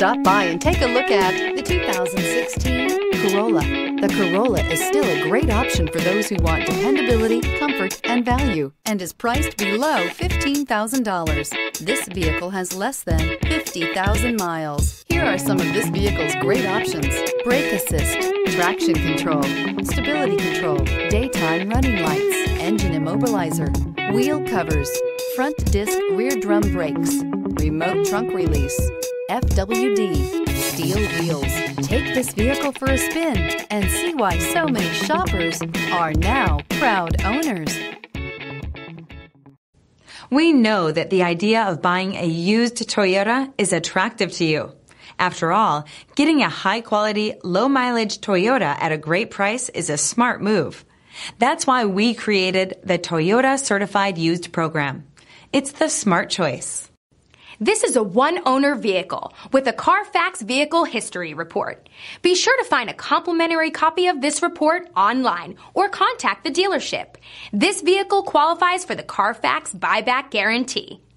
Stop by and take a look at the 2016 Corolla. The Corolla is still a great option for those who want dependability, comfort, and value, and is priced below $15,000. This vehicle has less than 50,000 miles. Here are some of this vehicle's great options: brake assist, traction control, stability control, daytime running lights, engine immobilizer, wheel covers, front disc rear drum brakes, remote trunk release, FWD, steel wheels. Take this vehicle for a spin and see why so many shoppers are now proud owners. We know that the idea of buying a used Toyota is attractive to you. After all, getting a high-quality, low-mileage Toyota at a great price is a smart move. That's why we created the Toyota Certified Used Program. It's the smart choice. This is a one-owner vehicle with a CARFAX Vehicle History Report. Be sure to find a complimentary copy of this report online or contact the dealership. This vehicle qualifies for the CARFAX Buyback Guarantee.